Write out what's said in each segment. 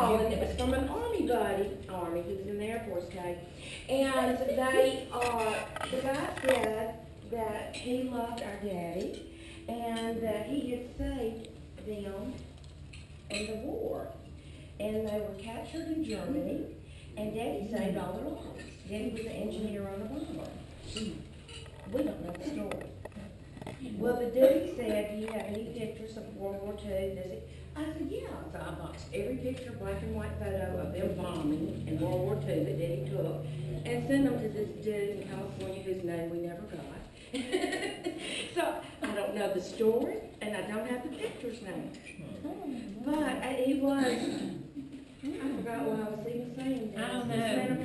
call, and it was from an Army buddy, he was in the Air Force, Kate, and the guy said that he loved our daddy, and that he had saved them in the war, and they were captured in Germany, and Daddy saved all their lives. Daddy was an engineer on a bomber. We don't know the story. Well, the dude said, do you have any pictures of World War II? Does it? I said, yeah. So I boxed every picture, black and white photo of them bombing in World War II that Daddy took, and sent them to this dude in California whose name we never got. So I don't know the story, and I don't have the pictures now. But he was, I forgot what I was even saying. I don't know.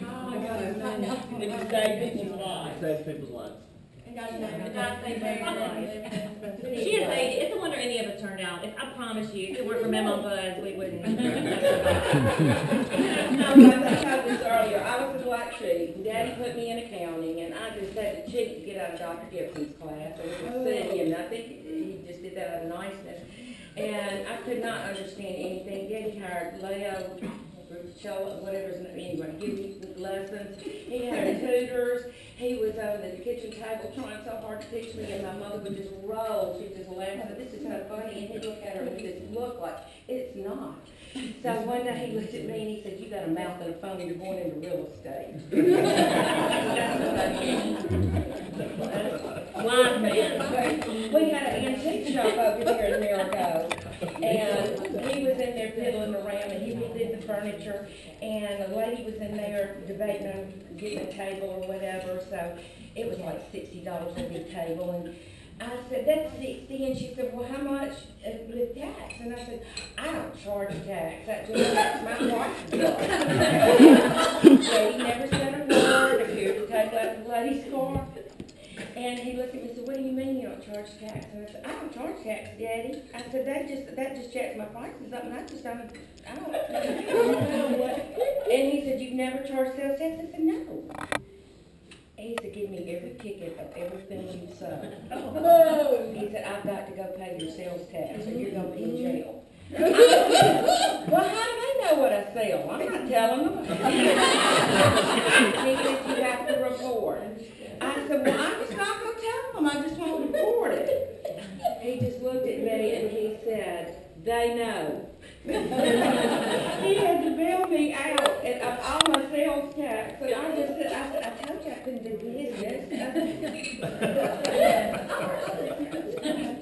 It It saved people's lives. Saves people's lives. The guy saved their lives. She is 80. It's a wonder any of us turned out. I promise you, if it weren't for Memo Buzz, we wouldn't. No, like I told this earlier, I was a black sheep, and Daddy put me in accounting, and I just had to cheat to get out of Dr. Gibson's class, and it was silly, and I think he just did that out of niceness. And I could not understand anything. Daddy hired Leo, whatever's, anyway, give me lessons. He had tutors. He was over at the kitchen table trying so hard to teach me, and my mother would just roll. She'd just laugh and say, this is so funny. And he'd look at her and he'd just look like, it's not. So one day he looked at me and he said, you got a mouth and a phone, you're going into real estate. Blind man. We had an antique shop over here in Marigot, and he was in there fiddling around, and he redid the furniture, and a lady was in there debating on getting a table or whatever, so it was like $60 a big table, and I said, that's 60, and she said, well, how much with tax? And I said, I don't charge tax, that's my wife's job. So he never said a word, appeared to take out the lady's car. And he looked at me and said, what do you mean you don't charge tax? And I said, I don't charge tax, Daddy. I said, that just checks my prices up, and I don't know what. And he said, you've never charged sales tax? I said, no. And he said, give me every ticket of everything you sold. Oh. He said, I've got to go pay your sales tax, or you're going to be in jail. Well, how do they know what I sell? I'm not telling them. He said, you have to report. I said, well, I'm just not going to tell them. I just want to report it. He just looked at me and he said, they know. He had to bail me out of all my sales tax. And I just said, I told you I couldn't do business.